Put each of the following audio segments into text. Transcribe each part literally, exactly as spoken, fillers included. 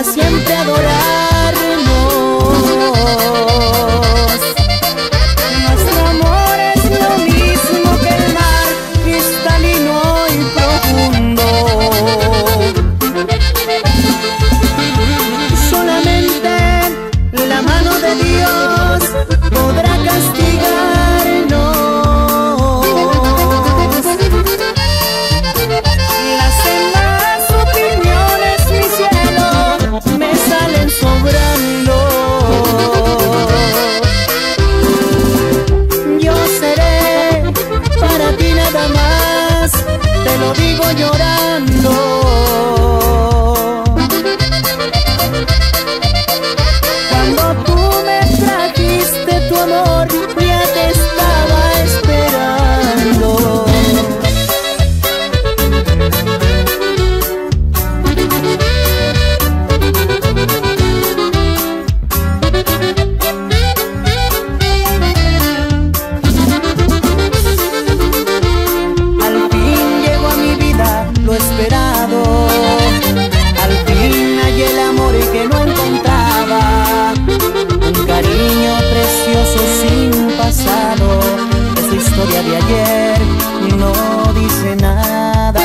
para siempre adorarnos. Nuestro amor es lo mismo que el mar, cristalino y profundo. Solamente la mano de Dios podrá castigarnos. Las demás opiniones, mi cielo, me salen sobrando. Yo seré para ti nada más, te lo digo llorando. Cuando tú me trajiste tu amor, ya te estaba esperando. Al fin llegó a mi vida lo esperado. Al fin hallé el amor que no encontraba. Un cariño precioso sin pasado. Esa historia de ayer no dice nada.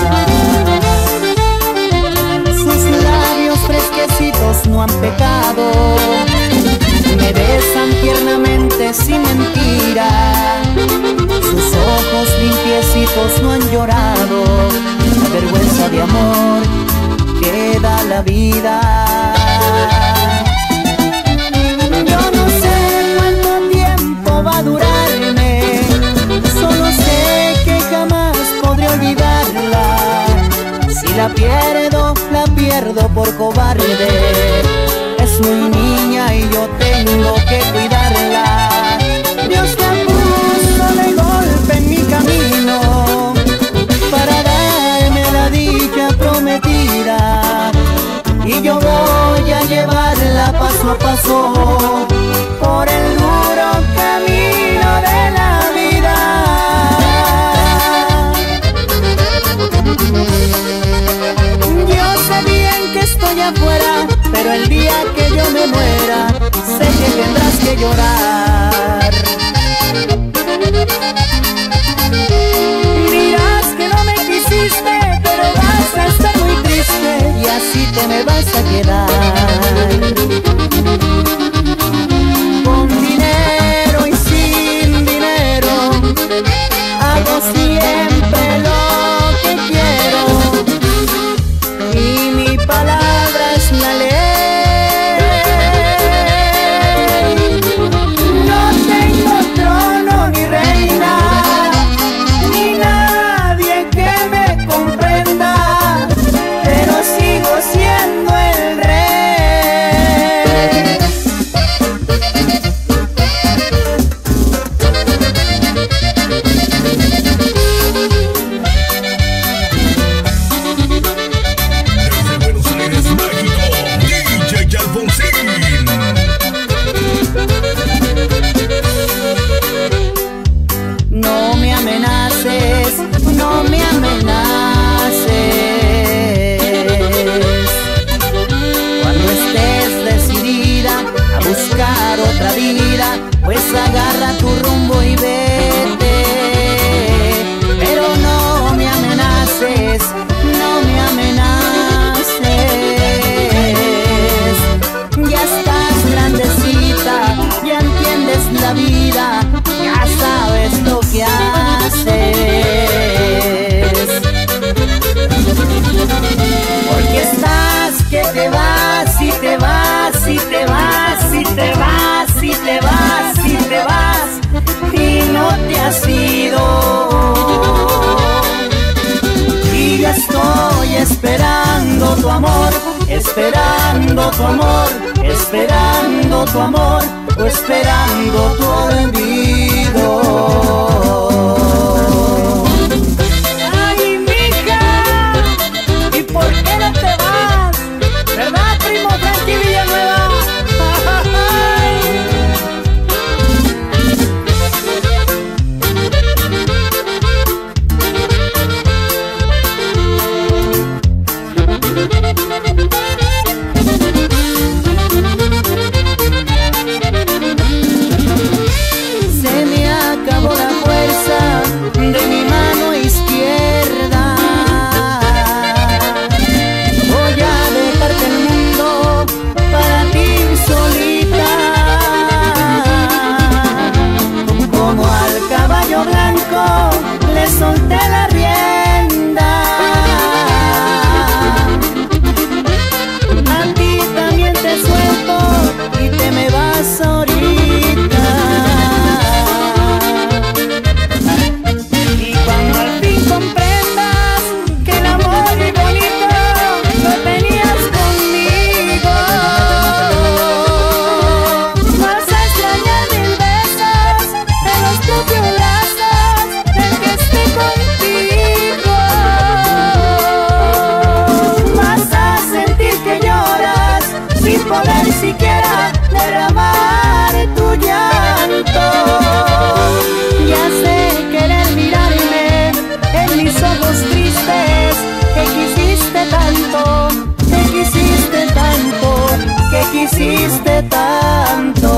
Sus labios fresquecitos no han pecado. Me besan tiernamente sin mentira. Sus ojos limpiecitos no han llorado. La vergüenza de amor que da la vida. Yo no sé cuánto tiempo va a durarme, solo sé que jamás podré olvidarla. Si la pierdo, la pierdo por cobarde. Es muy niña y yo tengo que cuidarla. Dios la puso de golpe en mi camino para darme la dicha prometida. Y yo voy a llevarla paso a paso por el duro camino de la vida. Yo sé bien que estoy afuera, pero el día que yo me muera, sé que tendrás que llorar. Dirás que no me quisiste, pero vas a estar muy triste y así te me vas a quedar. Con dinero y sin dinero, hago siempre lo que quiero. Y mi palabra es la ley. No tengo trono ni reina, ni nadie que me comprenda, pero sigo siendo el rey. Desde Buenos Aires, México, D J Alfonsín. No me amenaces, no me amenaces. Cuando estés decidida a buscar otra vida, pues agarra tu rumbo y vete. Pero no me amenaces, no me amenaces. Ya estás grandecita, ya entiendes la vida, ya sabes lo que haces. Porque estás que te vas y te vas y te vas y te vas y te vas y te vas y no te has ido. Y ya estoy esperando tu amor, esperando tu amor, esperando tu amor, o esperando tu olvido. Ay, mija, ¿y por qué no te vas? ¿Verdad, primo Frankie Villanueva? ojos tristes, que quisiste tanto, que quisiste tanto, que quisiste tanto.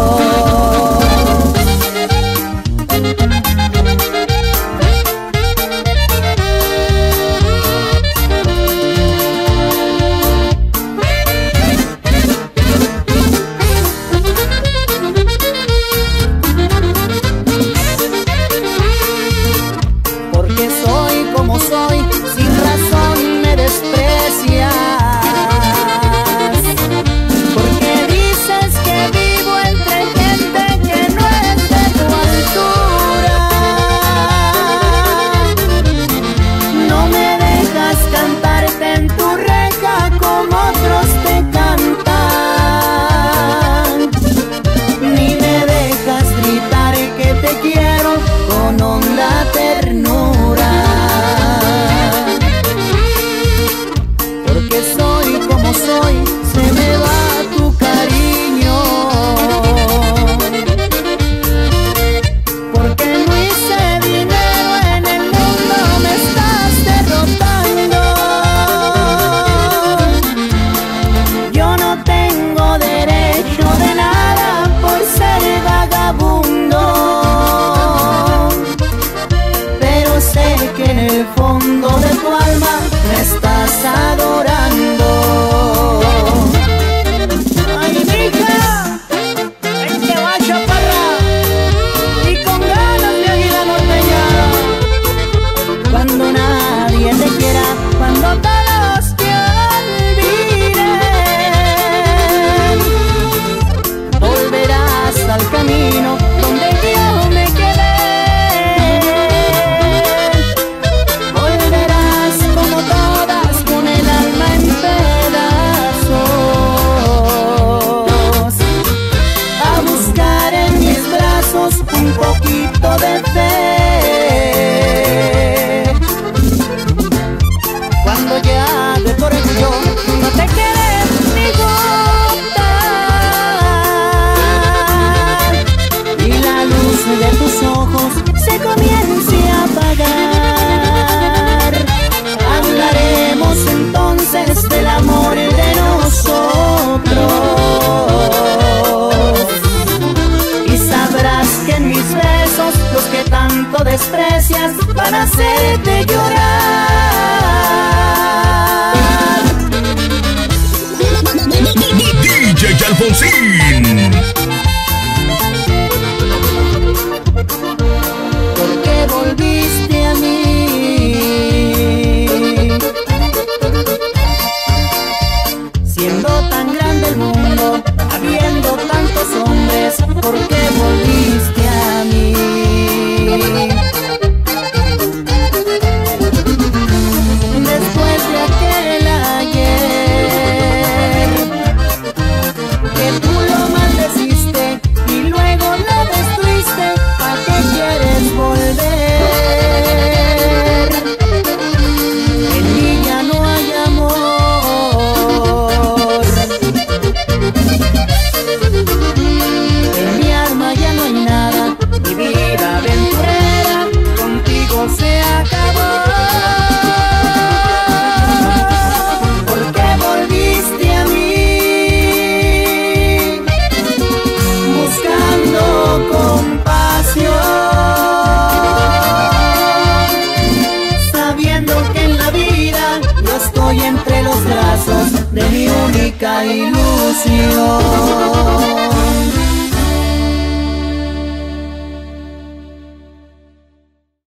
Desprecias van a hacerte llorar. D J Alfonsín. ¿Por qué volviste a mí? Siendo tan grande el mundo, habiendo tantos hombres, ¿por qué volviste a mí? Después de aquel ayer que tú lo maldeciste y luego lo destruiste, ¿a qué quieres volver? En mí ya no hay amor, en mi alma ya no hay nada, mi vida aventurera contigo se acabó. Sabiendo que en la vida yo estoy entre los brazos de mi única ilusión.